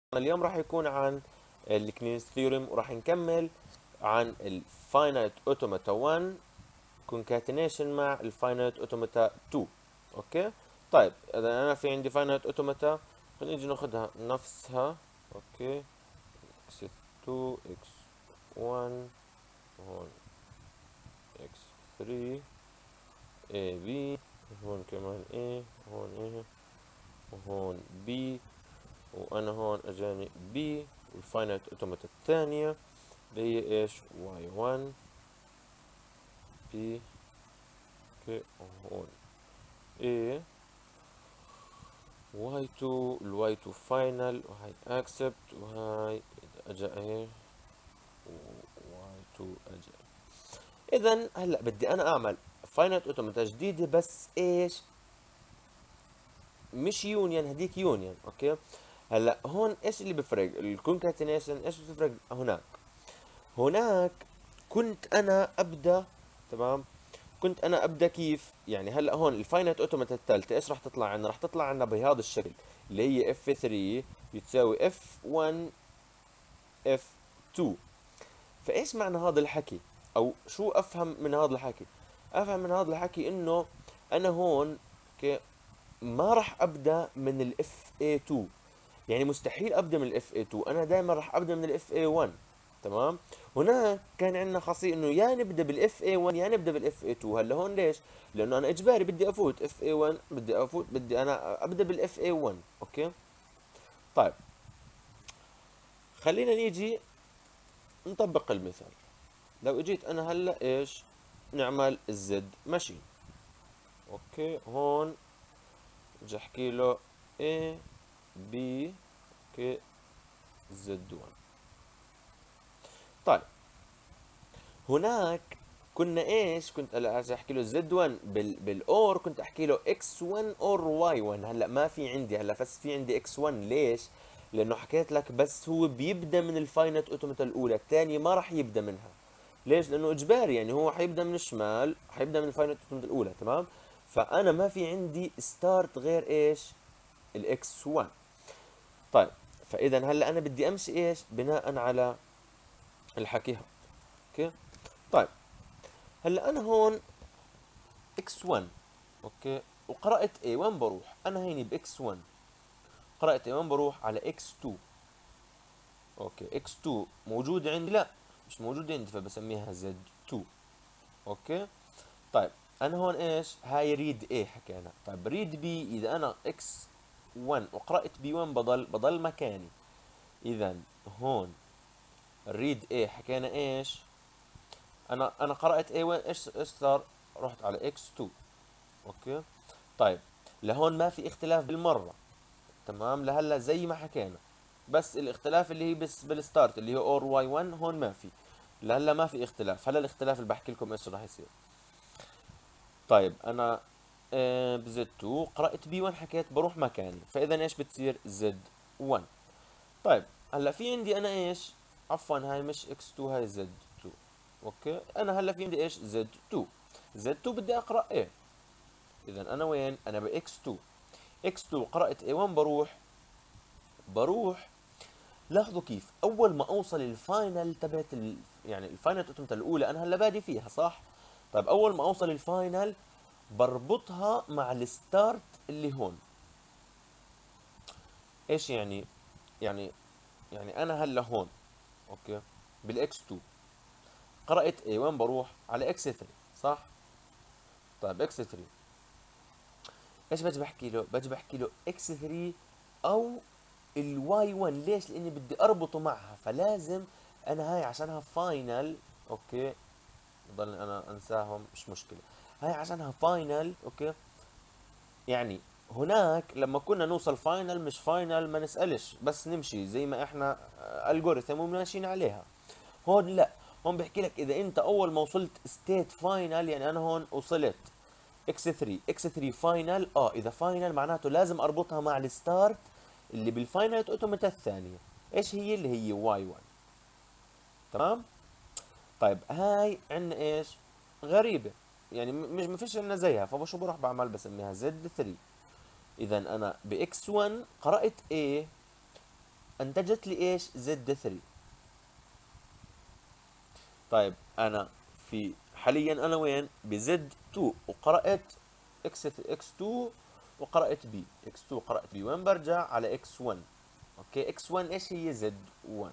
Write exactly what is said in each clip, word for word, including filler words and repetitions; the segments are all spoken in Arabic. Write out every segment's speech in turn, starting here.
اليوم راح يكون عن الكنيز ثيورم، وراح نكمل عن الفاينايت اوتوماتا واحد كونكاتينيشن مع الفاينايت اوتوماتا اثنين. اوكي، طيب اذا انا في عندي فاينايت اوتوماتا خلينا نيجي ناخذها نفسها. اوكي، اكس اثنين اكس واحد هون اكس ثلاثة اي بي، هون كمان اي، هون اي، وهون بي، وانا هون اجاني بي، والفاينايت اوتوماتا الثانية اللي هي ايش؟ واي واحد بي. اوكي، وهون اي واي اثنين، الواي اثنين فاينل، وهاي اكسبت، وهاي اجا ايه واي اثنين اجا. اذا هلا بدي انا اعمل فاينل اوتوماتا جديده، بس ايش؟ مش يونيون، هديك يونيون. اوكي، هلا هون ايش اللي بفرق الكونكاتينيشن؟ ايش بتفرق هناك؟ هناك كنت انا ابدا، تمام، كنت انا ابدا كيف يعني. هلا هون الفاينت اوتوماتا الثالثه ايش راح تطلع عنا؟ راح تطلع عنا بهذا الشكل اللي هي اف ثلاثة بتساوي اف واحد اف اثنين. فايش معنى هذا الحكي؟ او شو افهم من هذا الحكي؟ افهم من هذا الحكي انه انا هون اوكي ما راح ابدا من الاف اي اثنين، يعني مستحيل ابدا من الاف اي اثنين، انا دائما راح ابدا من الاف اي واحد. تمام، هناك كان عندنا خاصيه انه يا نبدا بالاف اي واحد يا نبدا بالاف اي اثنين. هلا هون ليش؟ لانه انا اجباري بدي افوت اف اي واحد، بدي افوت بدي انا ابدا بالاف اي واحد. اوكي، طيب خلينا نيجي نطبق المثال. لو اجيت انا هلا ايش نعمل؟ الزد ماشي. اوكي، هون بدي احكي له A B اوكي زد واحد. طيب هناك كنا ايش؟ كنت هلا احكي له زد واحد بال بالاور، كنت احكي له اكس واحد اور واي واحد. هلا ما في عندي، هلا بس في عندي اكس واحد. ليش؟ لانه حكيت لك بس هو بيبدا من الفاينت اوتوماتا الاولى، الثانيه ما راح يبدا منها. ليش؟ لانه اجباري، يعني هو حيبدا من الشمال، حيبدا من الفاينت اوتوماتا الاولى. تمام، فانا ما في عندي ستارت غير ايش؟ الاكس واحد. طيب فاذا هلا انا بدي امشي ايش؟ بناء على الحكي هذا. اوكي، طيب هلا انا هون اكس واحد اوكي، وقرأت اي وين بروح؟ انا هيني باكس واحد، قرأت اي وين بروح؟ على اكس اثنين. اوكي، اكس اثنين موجود عندي؟ لا مش موجود عندي، فبسميها زد اثنين. اوكي، طيب انا هون ايش؟ هاي ريد اي حكينا. طيب ريد بي، اذا انا اكس واحد وقرأت بي وين بضل؟ بضل مكاني. اذا هون ريد اي حكينا ايش؟ انا انا قرأت اي وين، ايش ايش صار؟ رحت على اكس اثنين. اوكي، طيب لهون ما في اختلاف بالمرة. تمام، لهلا زي ما حكينا، بس الاختلاف اللي هي بس بالستارت اللي هي اور واي واحد، هون ما في. لهلا ما في اختلاف. هلا الاختلاف اللي بحكي لكم ايش راح يصير. طيب انا آه بزد اثنين قرأت بي واحد، حكيت بروح مكاني، فاذا ايش بتصير؟ زد واحد. طيب هلا في عندي انا ايش؟ عفوا هاي مش اكس اثنين، هاي زد اثنين. اوكي، انا هلا في عندي ايش؟ زد اثنين. زد اثنين بدي اقرا ايه. اذا انا وين؟ انا باكس اثنين. اكس اثنين قرأت اي واحد، بروح بروح لاحظوا كيف اول ما اوصل الفاينل تبعت ال... يعني الفاينل اوتوماتا الاولى انا هلا بادي فيها صح. طيب اول ما اوصل الفاينل بربطها مع الستارت اللي هون. ايش يعني؟ يعني يعني انا هلا هون اوكي بالاكس اثنين قرأت اي وين بروح؟ على اكس ثلاثة صح. طيب اكس ثلاثة ايش باجي بحكي له؟ باجي بحكي له اكس ثلاثة او الواي واحد. ليش؟ لاني بدي اربطه معها، فلازم انا هاي عشانها فاينل. اوكي، بضل انا انساهم مش مشكله. هاي عشانها فاينل. اوكي، يعني هناك لما كنا نوصل فاينل مش فاينل ما نسألش، بس نمشي زي ما احنا الجوريثم وماشيين عليها. هون لا، هون بحكي لك اذا انت اول ما وصلت ستيت فاينل، يعني انا هون وصلت اكس ثلاثة، اكس ثلاثة فاينل، اه اذا فاينل معناته لازم اربطها مع الستارت اللي بالفاينل اوتوماتا الثانيه. ايش هي؟ اللي هي واي واحد. تمام، طيب هاي عندنا ايش؟ غريبه، يعني م- مش ما فيش عندنا زيها، فشو بروح بعمل؟ بسميها زد ثلاثة. اذا انا باكس واحد قرأت A انتجت لي ايش؟ زد ثري. طيب انا في حاليا انا وين؟ بزد تو وقرأت اكس اكس تو وقرأت بي، اكس تو قرأت بي، وين برجع؟ على اكس ون. اوكي اكس ون ايش هي؟ زد ون.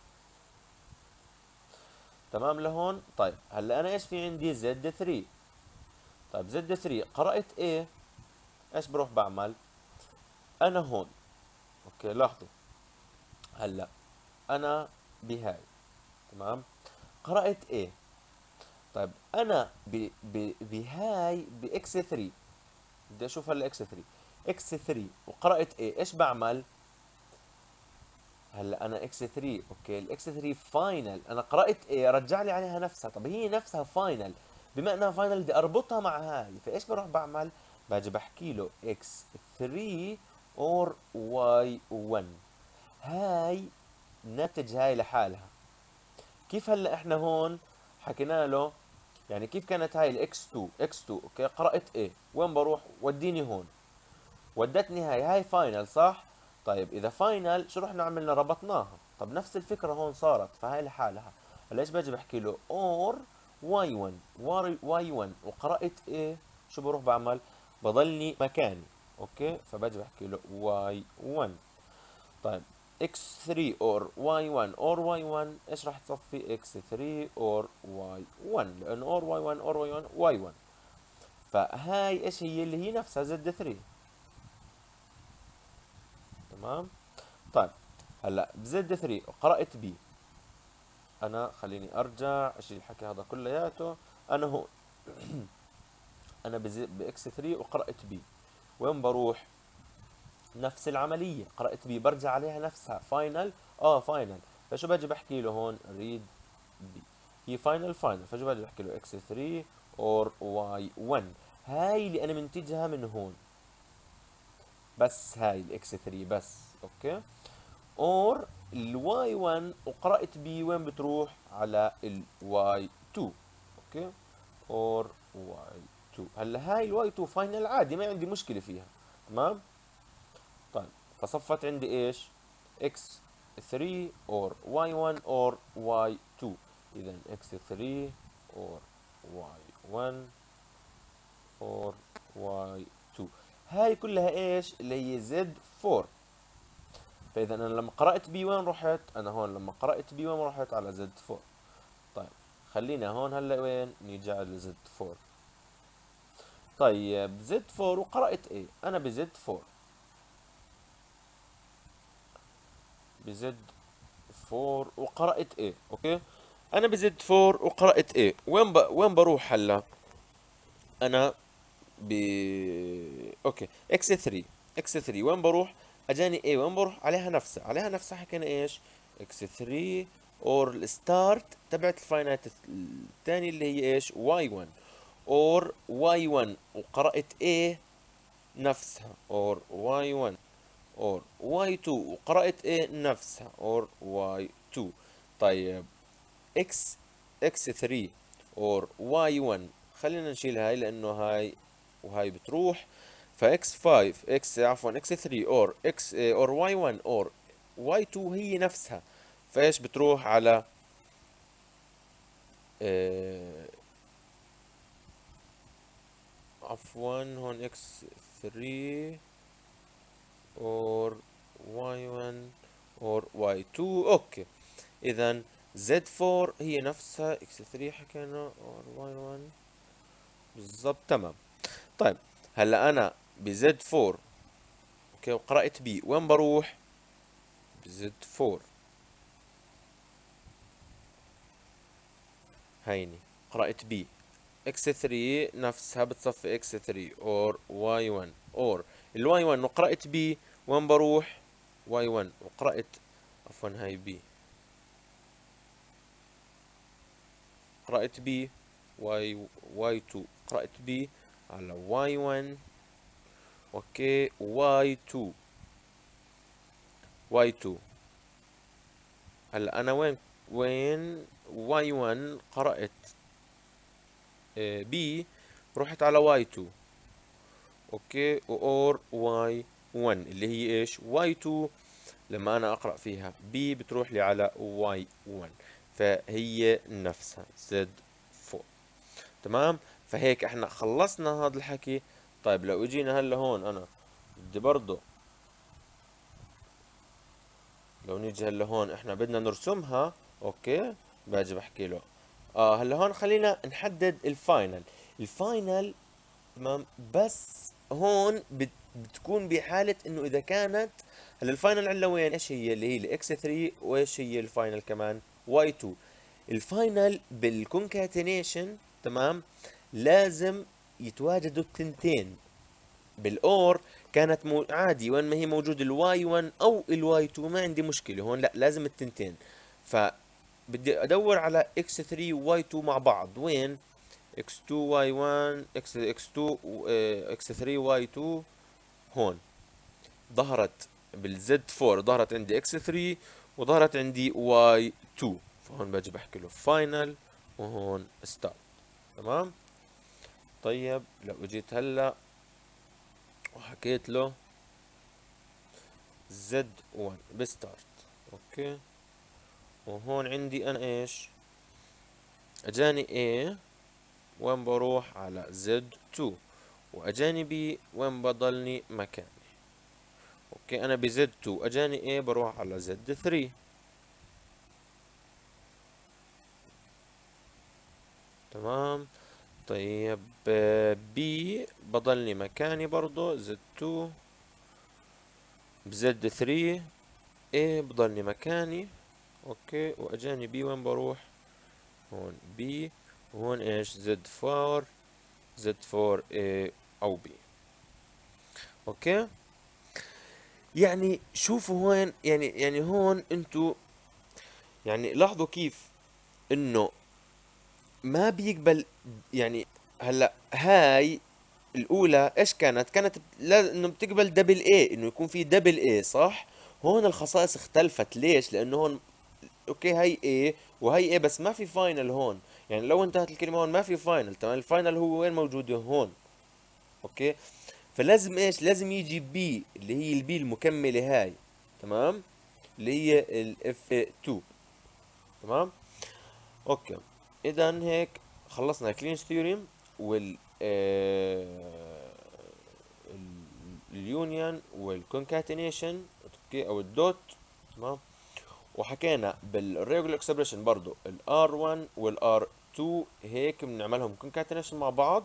تمام لهون؟ طيب هلا انا ايش في عندي؟ زد ثري. طيب زد ثري قرأت ايه؟ ايش بروح بعمل؟ انا هون، اوكي لاحظوا هلا انا بهاي، تمام، قرأت ايه؟ طيب انا ب ب بهاي باكس ثري، بدي اشوف هلا اكس ثري، اكس ثري وقرأت ايه؟ ايش بعمل؟ هلا انا اكس ثري، اوكي الاكس ثري فاينل، انا قرأت ايه؟ رجع لي عليها نفسها، طب هي نفسها فاينل، بما انها فاينل بدي اربطها مع هاي، فايش بروح بعمل؟ باجي بحكي له اكس ثري اور واي ون. هاي ناتج هاي لحالها. كيف هلا احنا هون حكينا له؟ يعني كيف كانت هاي الاكس تو، اكس تو اوكي قرأت ايه؟ وين بروح؟ وديني هون، ودتني هاي، هاي فاينل صح؟ طيب اذا فاينل شو رحنا عملنا؟ ربطناها. طب نفس الفكره هون صارت، فهاي لحالها. هلا ايش باجي بحكي له؟ اور واي ون، واي ون وقرأت ايه؟ شو بروح بعمل؟ بضلني مكاني، اوكي، فباجي بحكي له واي ون. طيب اكس ثري اور واي ون اور واي ون، ايش راح تصفي؟ اكس ثري اور واي ون، لانه اور واي ون اور واي ون واي ون. فهاي ايش هي؟ اللي هي نفسها زد ثري. تمام. طيب هلا بزد ثري قرأت بي، انا خليني ارجع اشيل الحكي هذا كلياته. انا هون انا باكس ثري وقرأت بي، وين بروح؟ نفس العملية، قرأت بي برجع عليها نفسها فاينل، اه فاينل، فشو باجي بحكي له هون؟ ريد بي، هي فاينل فاينل، فشو باجي بحكي له؟ اكس ثري اور واي ون. هاي اللي انا منتجها من هون، بس هاي الاكس ثري بس، اوكي. اور الواي ون وقرأت بي، وين بتروح؟ على الواي تو، اوكي، اور واي تو. هلا هاي الواي تو فاينل عادي، ما عندي مشكلة فيها، تمام. طيب فصفت عندي ايش؟ اكس ثري اور واي ون اور واي تو. اذا اكس ثري اور واي ون اور واي تو، هاي كلها ايش؟ اللي هي زد فور. فاذا انا لما قرأت بي وين رحت؟ انا هون لما قرأت بي وين رحت؟ على زد فور. طيب خلينا هون هلا وين؟ نيجي على زد فور. طيب زد فور وقرأت ايه؟ انا بزد فور، بزد فور وقرأت ايه؟ اوكي، انا بزد فور وقرأت ايه؟ وين ب... وين بروح هلا؟ انا ب اوكي اكس ثري، اكس ثري وين بروح؟ اجاني ايه؟ وين بروح؟ عليها نفسها، عليها نفسها حكينا ايش؟ اكس ثري اور الستارت تبعت الفاينات الثاني اللي هي ايش؟ واي ون اور واي ون وقرأت ايه؟ نفسها اور واي ون اور واي تو وقرأت ايه؟ نفسها اور واي تو. طيب اكس اكس ثري اور واي ون، خلينا نشيل هاي لانه هاي وهاي بتروح، فاكس فايف اكس عفوا اكس ثري اور اكس اور واي ون اور واي تو هي نفسها، فايش بتروح؟ على اه عفوا هون اكس ثري اور واي ون اور واي تو، اوكي. اذا زد فور هي نفسها اكس ثري حكينا اور واي ون، بالضبط تمام. طيب هلا انا بزد فور، اوكي، وقرأت بي، وين بروح؟ بزد فور، هيني قرأت بي، اكس ثري نفسها بتصفي اكس ثري اور واي ون اور الواي ون وقرأت بي، وين بروح؟ واي ون وقرأت، عفوا هاي بي، قرأت بي واي واي تو قرأت بي على واي ون، اوكي، واي تو، واي تو. هلا انا وين؟ وين واي ون قرأت بي، رحت على واي تو، اوكي، اور واي ون اللي هي ايش؟ واي تو لما انا اقرأ فيها B بتروح لي على واي واحد، فهي نفسها زد أربعة. تمام. فهيك احنا خلصنا هذا الحكي. طيب لو اجينا هلا هون انا بدي برضه، لو نيجي هلا هون احنا بدنا نرسمها. اوكي، باجي بحكي له اه هلا هون خلينا نحدد الفاينل. الفاينل تمام، بس هون بت بتكون بحالة انه اذا كانت هلا الفاينل عندنا وين، ايش هي اللي هي الاكس ثلاثة، وايش هي الفاينل كمان واي اثنين. الفاينل بالكونكاتينيشن تمام لازم يتواجدوا التنتين. بالاور كانت مو عادي وين ما هي موجود الواي واحد او الواي اثنين ما عندي مشكلة. هون لا، لازم التنتين. فبدي ادور على اكس ثلاثة وواي اثنين مع بعض. وين اكس اثنين واي واحد اكس اكس اثنين اكس ثلاثة واي اثنين. هون ظهرت بالزد أربعة، ظهرت عندي اكس ثلاثة وظهرت عندي واي اثنين. فهون باجي بحكي له فاينل وهون ستارت. تمام. طيب لو اجيت هلا وحكيت له زد واحد بستارت. اوكي، وهون عندي انا ايش، اجاني A وين بروح على زد اثنين، واجاني B وين بضلني مكاني. اوكي، انا بزد اثنين اجاني A بروح على زد ثلاثة. تمام. طيب B بضلني مكاني برضو زد اثنين بزد ثلاثة. A بضلني مكاني. اوكي، واجاني B وين بروح هون B، وهون ايش زد أربعة زد أربعة A او B. اوكي، يعني شوفوا وين، يعني يعني هون انتو يعني لاحظوا كيف انه ما بيقبل. يعني هلا هاي الاولى ايش كانت كانت لا انه بتقبل دبل اي، انه يكون في دبل اي صح. هون الخصائص اختلفت. ليش؟ لانه هون اوكي هاي اي وهي اي بس ما في فاينل هون. يعني لو انتهت الكلمة هون ما في فاينل. تمام، الفاينل هو وين موجود هون. اوكي، فلازم ايش، لازم يجي بي اللي هي البي المكملة هاي. تمام، اللي هي الاف اتنين. تمام. اوكي، اذا هيك خلصنا كلينش ثيوريم وال اليونيون والكونكاتينيشن اوكي او الدوت. تمام، وحكينا بالريجولار اكسبريشن برضو الار واحد والار اثنين هيك بنعملهم كونكاتينيشن مع بعض.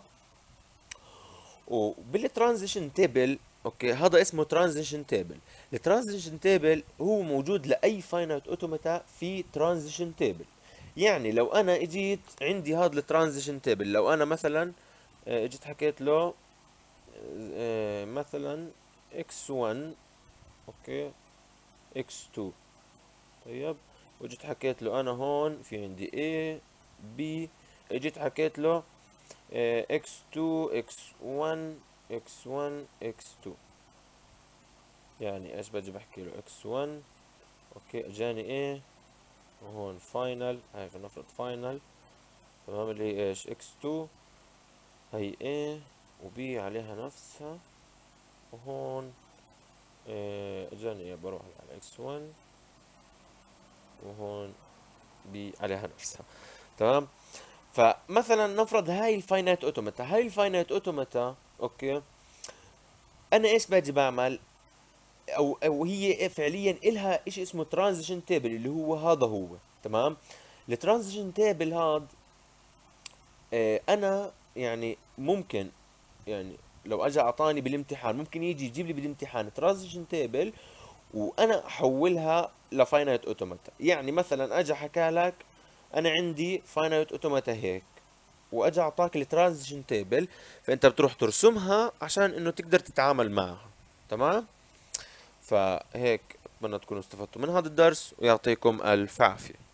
وبالترانزيشن تيبل اوكي هذا اسمه ترانزيشن تيبل. الترانزيشن تيبل هو موجود لاي فاينايت اوتوماتا في ترانزيشن تيبل. يعني لو انا اجيت عندي هذا الترانزيشن تيبل، لو انا مثلا آه، اجيت حكيت له آه، مثلا اكس واحد اوكي اكس اثنين. طيب، وجيت حكيت له انا هون في عندي A B، اجيت حكيت له اكس اثنين اكس واحد اكس واحد اكس اثنين. يعني ايش باجي بحكي له اكس واحد اوكي اجاني A وهون فاينل، هاي فلنفرض فاينل. تمام، اللي هي ايش اكس اثنين هي A وB عليها نفسها. وهون آه، اجاني A بروح على اكس واحد وهون B عليها نفسها. تمام. فمثلا نفرض هاي الفاينايت اوتوماتا، هاي الفاينايت اوتوماتا اوكي انا ايش باجي بعمل، او او هي فعليا الها شيء اسمه ترانزيشن تيبل اللي هو هذا هو. تمام، الترانزيشن تيبل هذا آه انا يعني ممكن يعني لو اجى اعطاني بالامتحان ممكن يجي يجيب لي بالامتحان ترانزيشن تيبل وانا احولها لفاينايت اوتوماتا. يعني مثلا اجى حكى لك انا عندي فاينايت اوتوماتا هيك، واجى اعطاك الترانزيشن تيبل، فانت بتروح ترسمها عشان انه تقدر تتعامل معها. تمام. فهيك اتمنى تكونوا استفدتوا من هذا الدرس ويعطيكم الف عافية.